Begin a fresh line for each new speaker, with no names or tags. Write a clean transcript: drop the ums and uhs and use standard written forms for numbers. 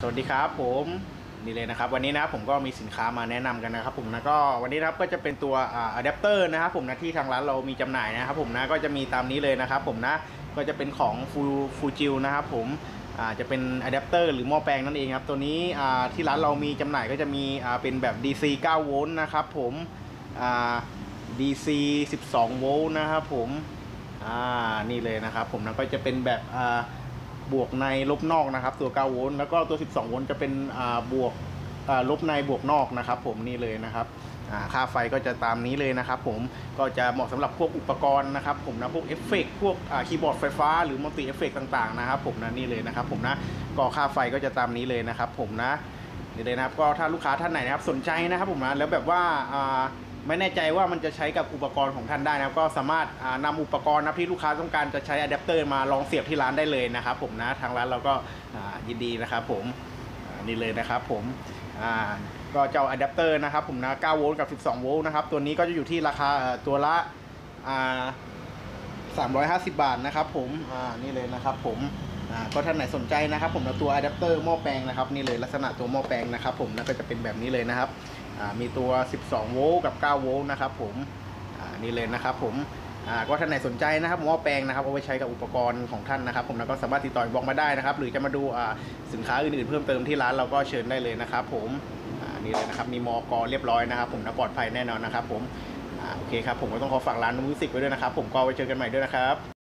สวัสดีครับผมนี่เลยนะครับวันนี้นะผมก็มีสินค้ามาแนะนำกันนะครับผมนะก็วันนี้นะครับก็จะเป็นตัวอะแดปเตอร์นะครับผมนะที่ทางร้านเรามีจำหน่ายนะครับผมนะก็จะมีตามนี้เลยนะครับผมนะก็จะเป็นของฟูจิลนะครับผมจะเป็นอะแดปเตอร์หรือหม้อแปลงนั่นเองครับตัวนี้ที่ร้านเรามีจำหน่ายก็จะมีเป็นแบบ DC 9 โวลต์นะครับผมDC 12 โวลต์นะครับผมนี่เลยนะครับผมนะก็จะเป็นแบบบวกในลบนอกนะครับตัว9 โวลต์แล้วก็ตัว12 โวลต์จะเป็นบวกลบในบวกนอกนะครับผมนี่เลยนะครับค่าไฟก็จะตามนี้เลยนะครับผมก็จะเหมาะสำหรับพวกอุปกรณ์นะครับผมนะพวกเอฟเฟกต์พวกคีย์บอร์ดไฟฟ้าหรือมัลติเอฟเฟกต์ต่างๆนะครับผมนะนี่เลยนะครับผมนะก็ค่าไฟก็จะตามนี้เลยนะครับผมนะนี่เลยนะครับก็ถ้าลูกค้าท่านไหนนะครับสนใจนะครับผมนะแล้วแบบว่าไม่แน่ใจว่ามันจะใช้กับอุปกรณ์ของท่านได้นะครับก็สามารถนำอุปกรณ์นะที่ลูกค้าต้องการจะใช้อะแดปเตอร์มาลองเสียบที่ร้านได้เลยนะครับผมนะทางร้านเราก็ยินดีนะครับผมนี่เลยนะครับผมก็เจ้าอะแดปเตอร์นะครับผมนะ9 โวลต์กับ12 โวลต์นะครับตัวนี้ก็จะอยู่ที่ราคาตัวละ350 บาทนะครับผมนี่เลยนะครับผมก็ท่านไหนสนใจนะครับผมนะตัวอะแดปเตอร์หม้อแปลงนะครับนี่เลยลักษณะตัวหม้อแปลงนะครับผมนะก็จะเป็นแบบนี้เลยนะครับมีตัว12 โวลต์กับ9 โวลต์นะครับผมนี่เลยนะครับผมก็ท่านไหนสนใจนะครับหม้อแปลงนะครับเอาไว้ใช้กับอุปกรณ์ของท่านนะครับผมแล้วก็สามารถติดต่อบอกมาได้นะครับหรือจะมาดูสินค้าอื่นๆเพิ่มเติมที่ร้านเราก็เชิญได้เลยนะครับผมนี่เลยนะครับมีมอกเรียบร้อยนะครับผมนะปลอดภัยแน่นอนนะครับผมโอเคครับผมก็ต้องขอฝากร้านมิวสิกไว้ด้วยนะครับผมก็ไว้เจอกันใหม่ด้วยนะครับ